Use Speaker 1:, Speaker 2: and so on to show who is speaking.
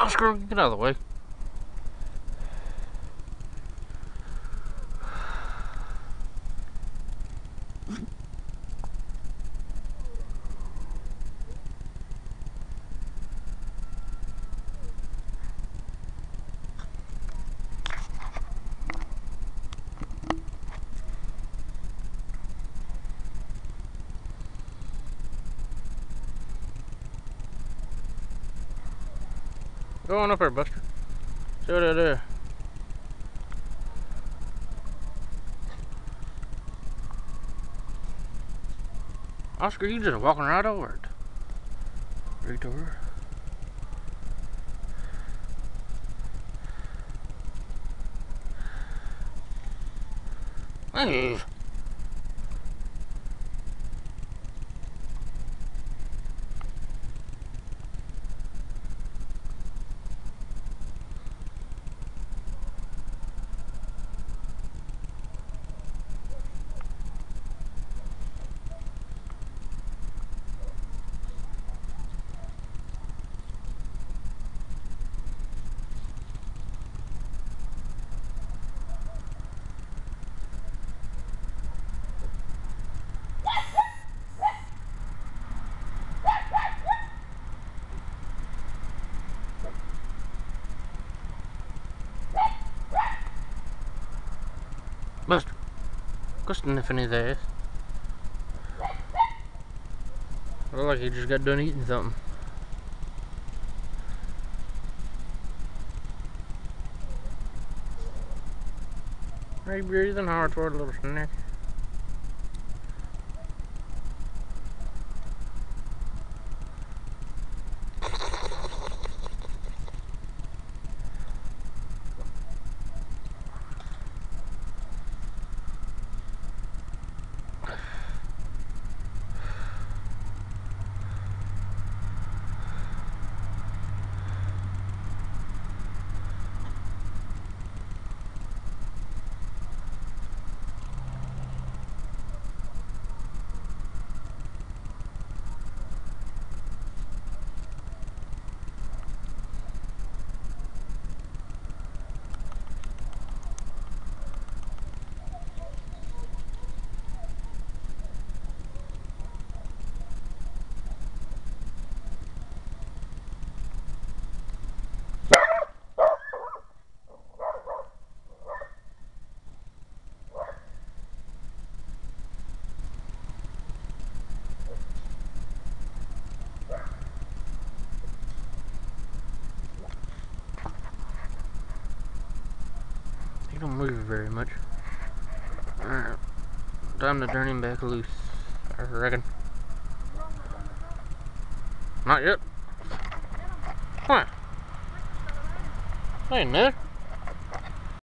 Speaker 1: Oscar, get out of the way. Go on up there, Buster. See what it is. Oscar, you just walking right over it. Retard. Move. Buster, go sniffing his ass. Look like he just got done eating something. Are you breathing hard for a little snack? He don't move very much. Alright, time to turn him back loose, I reckon. Not yet. What? Ain't there.